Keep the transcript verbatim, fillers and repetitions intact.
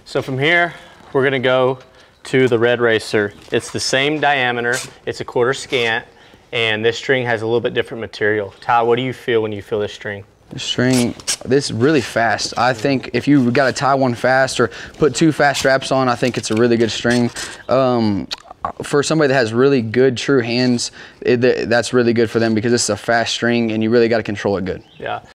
So from here, we're gonna go to the red racer. It's the same diameter, it's a quarter scant, and this string has a little bit different material. Ty, what do you feel when you feel this string? The string, this is really fast. I think if you got to tie one fast or put two fast straps on, I think it's a really good string. Um, for somebody that has really good true hands, it, that's really good for them because it's a fast string and you really got to control it good. Yeah.